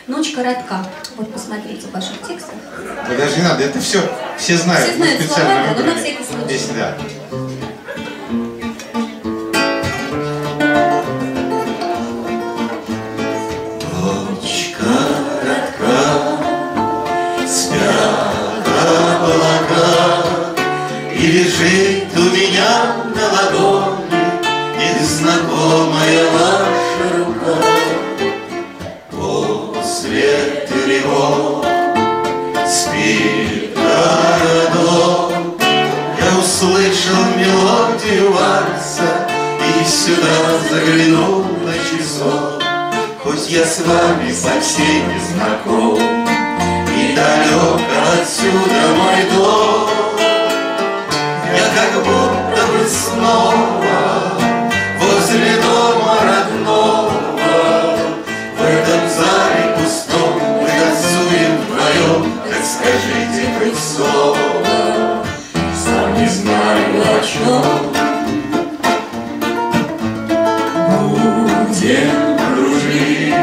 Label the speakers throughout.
Speaker 1: Ночь коротка. Вот посмотрите в ваших текстах.
Speaker 2: Да даже не надо, это все знают.
Speaker 1: Все знают слова, да, но на всякий случай.
Speaker 2: Здесь, да.
Speaker 3: Ночь коротка, спят облака, и лежит у меня на ладони незнакомая ваша рука. После тревог спит городок, я услышал мелодию вальса и сюда заглянул на часок. Хоть я с вами совсем не знаком, и далек отсюда мой дом, я как будто бы снова возле дома родного. В этом зале пустом мы танцуем вдвоем, так скажите хоть слово, сам не знаю о чем. Будем кружить,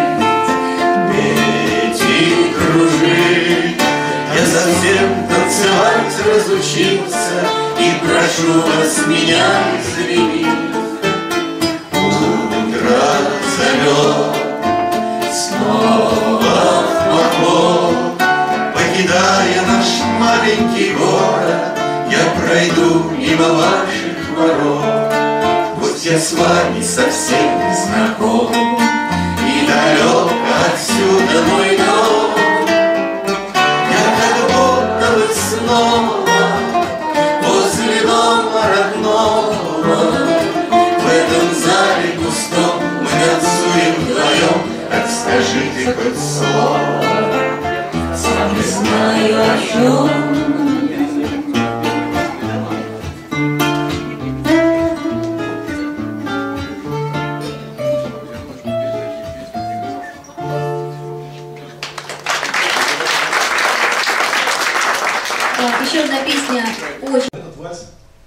Speaker 3: петь и кружить, я совсем танцевать разучился, и прошу вас меня извинить. Утро зовет снова в поход, покидая наш маленький город, я пройду мимо ваших ворот. Хоть я с вами совсем не знаком, и далек отсюда мой дом, я как будто бы снова возле дома родного. В этом зале пустом мы танцуем вдвоем, так скажите хоть слово, сам не знаю о чем.
Speaker 1: Еще одна песня очень...
Speaker 4: Этот вальс,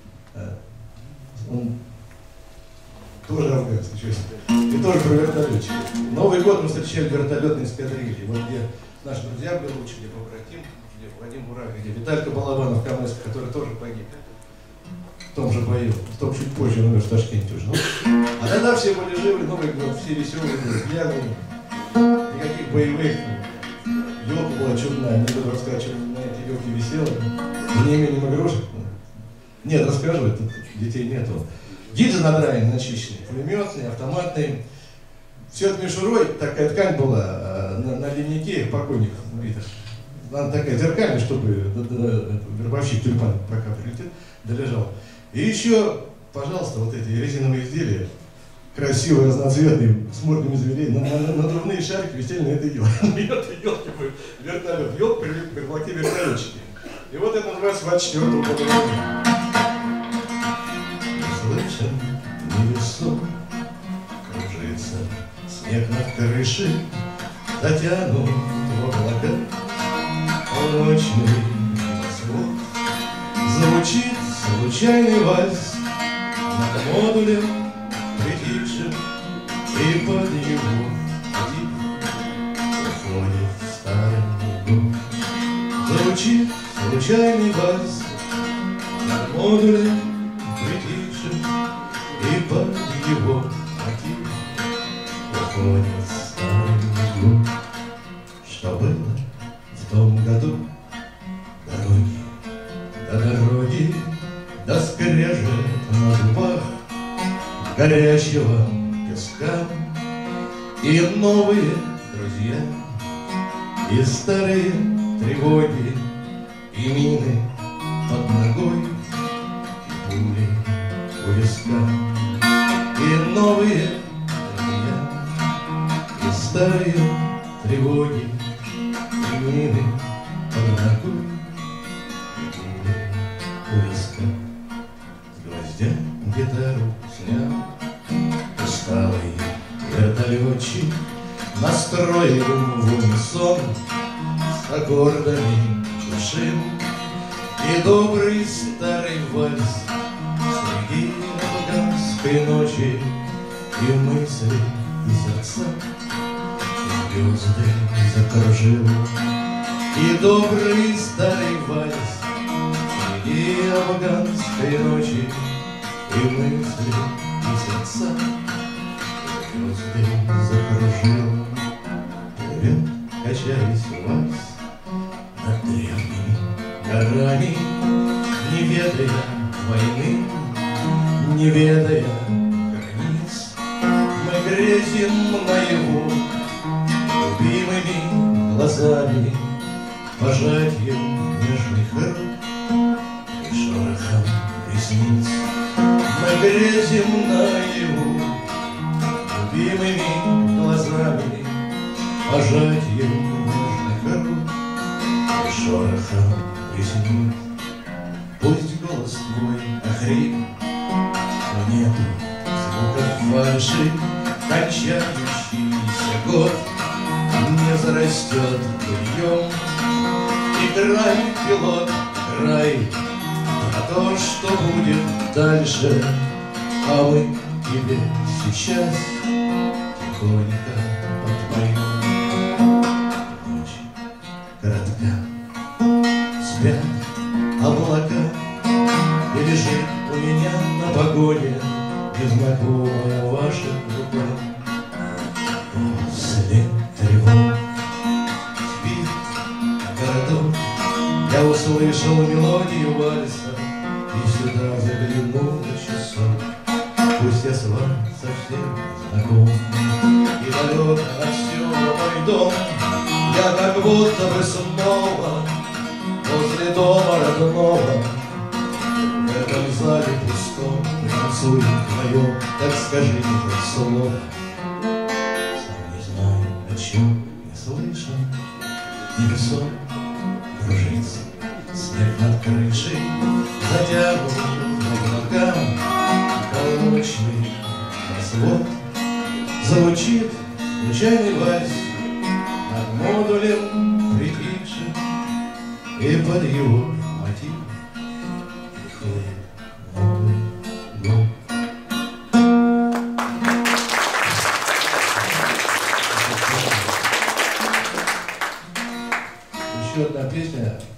Speaker 4: он тоже афганский, честно. И тоже про вертолетчик. Новый год мы встречали вертолетные эскадрильи. Вот где наши друзья были, где побратим, где Вадим Бурак, где Виталька Балабанов, Камэск, который тоже погиб. В том же бою, в том чуть позже, он умер в Ташкенте уже. Ну, а тогда все были живы, Новый год, все веселые были, пьяные, никаких боевых. Елка была чудная, не буду рассказать, что на этой елке висела. За неимением игрушек. Нет, рассказывай, тут детей нету. Гиджи надраенный, начищенный, пулеметный, автоматный. Все это мишурой, такая ткань была на линейке покойников убитых. Она такая зеркальная, чтобы вербовщик тюльпан пока прилетит, долежал. И еще, пожалуйста, вот эти резиновые изделия, красивые, разноцветные, с мордами зверей, надувные шарики висели на этой елке. На этой елке был вертолет. Елка привлекли вертолетчики. И вот это называется 24-го года. Слышен невесом, кружится снег над крышей, затянут в облака полночный небосвод. Звучит случайный вальс над модулем притихшим, и под его тихо уходит старый год. Звучит случайный вальс над модулем притихшим, и под его мотив уходит старый год. Что было в том году? Дороги, до скрежет на зубах горячего песка, и новые друзья, и старые тревоги, и мины под ногой, и пули у виска. И новые друзья, и старые тревоги, и мины под ногой, и пули у виска. С гвоздя гитару снял усталый вертолетчик, настроил в унисон с аккордами чужим, и добрый старый вальс среди афганской ночи, и мысли, и сердца, и звезды закружил, и добрый старый вальс среди афганской ночи, и мысли, и сердца звезды закружил. Плывет, качаясь вальс над древними горами, не ведая войны, не ведая границ. Мы грезим наяву любимыми глазами, пожатием нежных рук и шорохом ресниц. Мы грезим наяву любимыми глазами, пожатием нежных рук и шорохом ресниц. Пусть голос твой охрип, но нету звуков фальши, кончающийся год не зарастет быльем. Играй, пилот, играй на то, что будет дальше, а мы тебе сейчас тихонько подпоем. Ночь коротка, спят облака, и лежит у меня на погоне незнакомая ваша рука. След тревог спит городок, я услышал мелодию вальса и сюда заглянул на часок. Пусть я с вами совсем знаком, и далек отсюда мой дом, я как будто бы снова возле дома родного. В этом зале пустом мы танцуем вдвоем, так скажи хоть слово. Сам не знаю, о чем я слышу, небесом кружится снег над крышей, затянут облакам полночный расвод. Звучит случайный вальс над модулем притихшим, и под его мотив приходит Новый год. Еще одна песня.